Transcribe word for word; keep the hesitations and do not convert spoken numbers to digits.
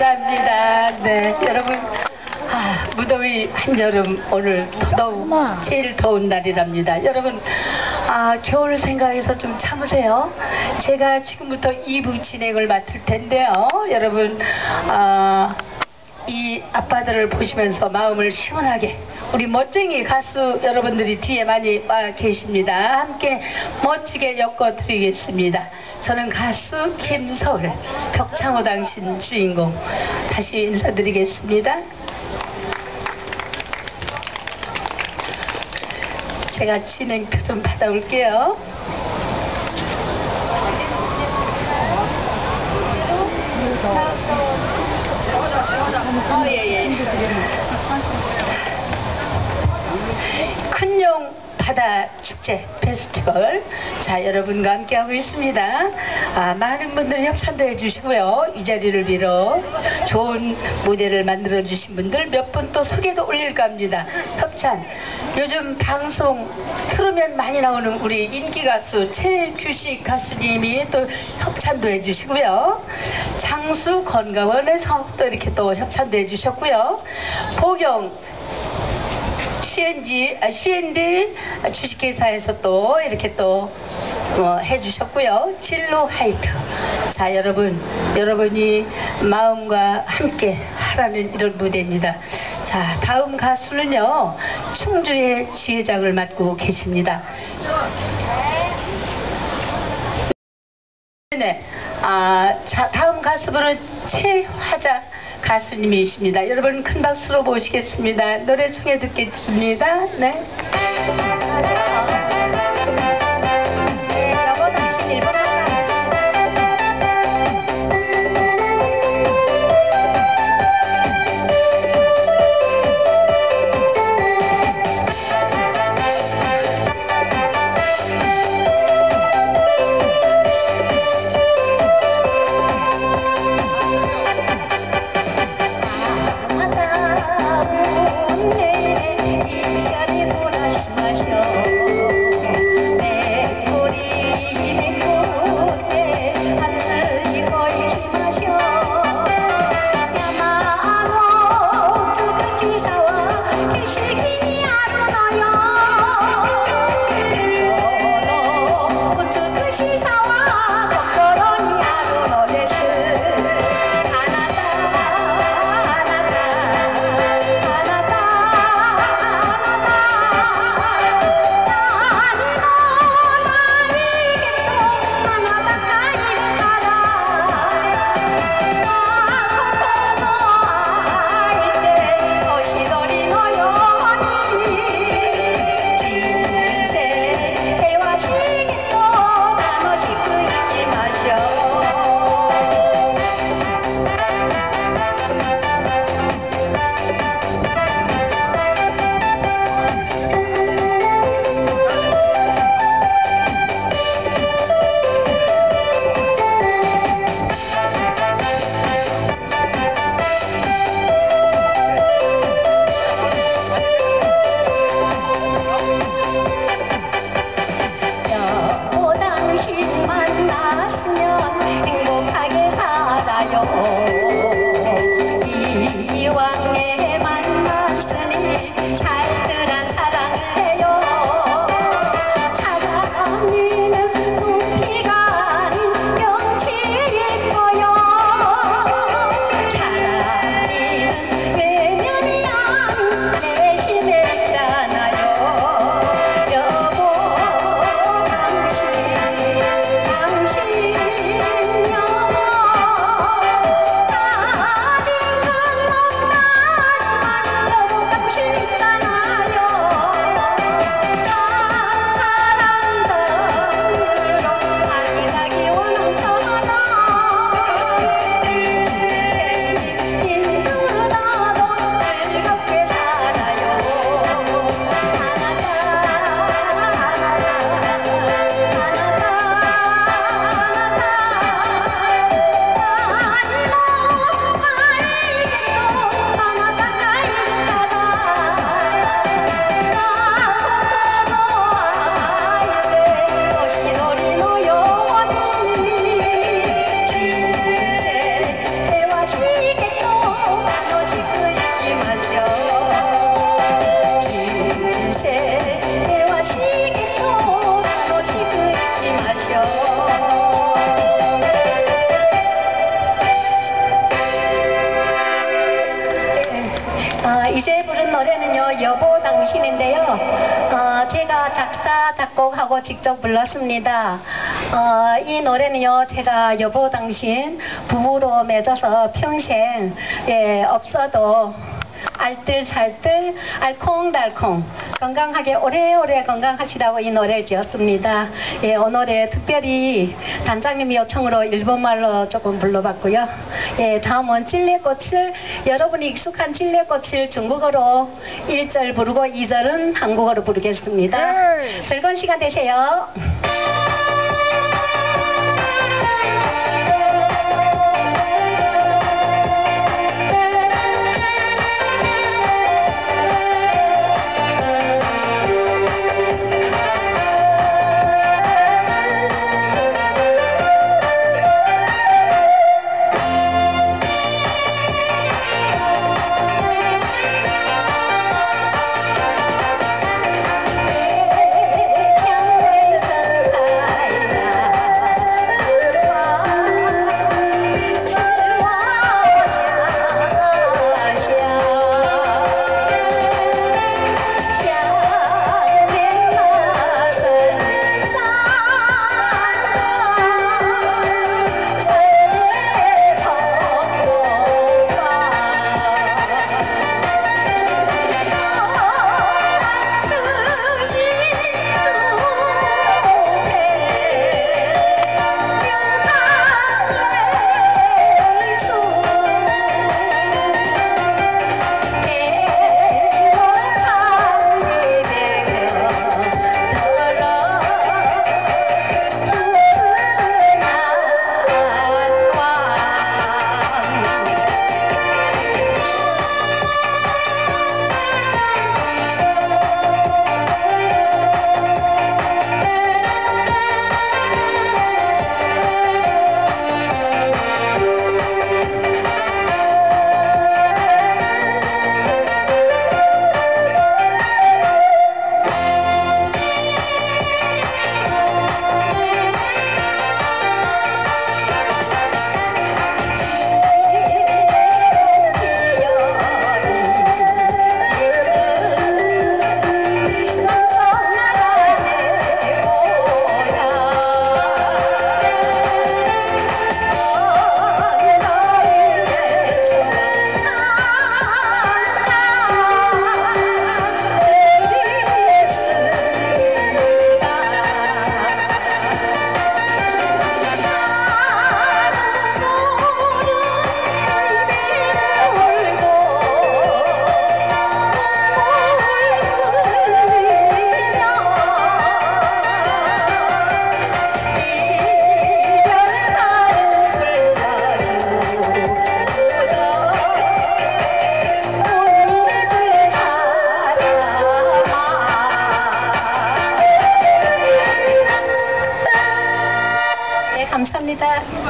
감사합니다. 네, 여러분, 아, 무더위 한여름 오늘 더더욱 제일 더운 날이랍니다. 여러분, 아, 겨울 생각해서 좀 참으세요. 제가 지금부터 이 부 진행을 맡을 텐데요. 여러분, 아, 이 아빠들을 보시면서 마음을 시원하게, 우리 멋쟁이 가수 여러분들이 뒤에 많이 와 계십니다. 함께 멋지게 엮어드리겠습니다. 저는 가수 김서울, 벽창호 당신 주인공. 다시 인사드리겠습니다. 제가 진행표 좀 받아올게요. 어, 예, 예. 큰용 바다 축제 페스티벌, 자, 여러분과 함께하고 있습니다. 아, 많은 분들이 협찬도 해주시고요. 이 자리를 빌어 좋은 무대를 만들어 주신 분들 몇 분 또 소개도 올릴까 합니다. 협찬, 요즘 방송 틀으면 많이 나오는 우리 인기 가수 최규식 가수님이 또 협찬도 해주시고요. 장수 건강원에서 또 이렇게 또 협찬도 해주셨고요. 보경 씨엔지, 아, 씨엔디 주식회사에서 또 이렇게 또 어, 해주셨고요. 진로 하이트. 자, 여러분, 여러분이 마음과 함께 하라는 이런 무대입니다. 자, 다음 가수는요, 충주의 지회장을 맡고 계십니다. 네, 아, 자, 다음 가수분은 최화자 가수님이십니다. 여러분 큰 박수로 모시겠습니다. 노래 청해 듣겠습니다. 네. 여보 당신인데요. 어, 제가 작사, 작곡하고 직접 불렀습니다. 어, 이 노래는요, 제가 여보 당신 부부로 맺어서 평생, 예, 없어도 알뜰살뜰, 알콩달콩, 건강하게 오래오래 건강하시라고 이 노래를 지었습니다. 예, 오늘에 특별히 단장님 요청으로 일본말로 조금 불러봤고요. 예, 다음은 찔레꽃을, 여러분이 익숙한 찔레꽃을 중국어로 일 절 부르고 이 절은 한국어로 부르겠습니다. 즐거운 시간 되세요. 감사합니다.